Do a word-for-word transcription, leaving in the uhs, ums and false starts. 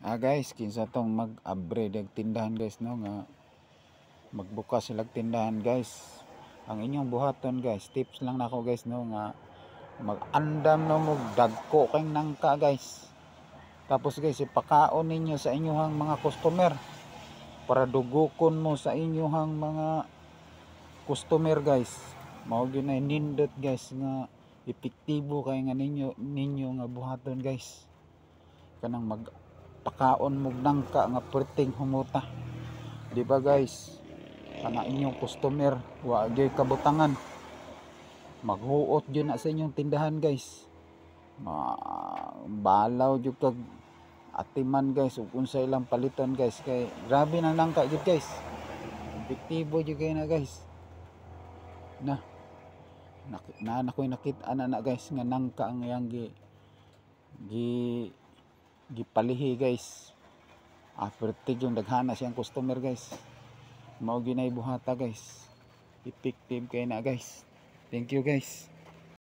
Ah guys, kinsa tong mag-upgrade og tindahan guys no nga magbukas sila tindahan guys. Ang inyong buhaton guys, tips lang nako guys no nga mag-andam no mo dagko kay nangka guys. Tapos guys ipakaon ninyo sa inyong mga customer para dugukon mo sa inyong mga customer guys. Mao gyud na nindot guys nga epektibo kay nga ninyo ninyo nga buhaton guys. Kanang mag pakaon mo nangka nga perting humuta, di ba guys? Ana inyong customer wa gyud kabutangan, maghuot gyud na sa inyong tindahan guys. Ma balaw gyud kag atiman guys ug unsa ilang paliton guys, kay grabe na nangka gyud guys, epektibo gyud kay na guys. Na na na ko'y nakita na na guys nga nangka ang iyang gi gi gipalihi guys. Apertig yung daghana siyang customer guys. Mao ginay buhata guys. Effective kay na guys. Thank you guys.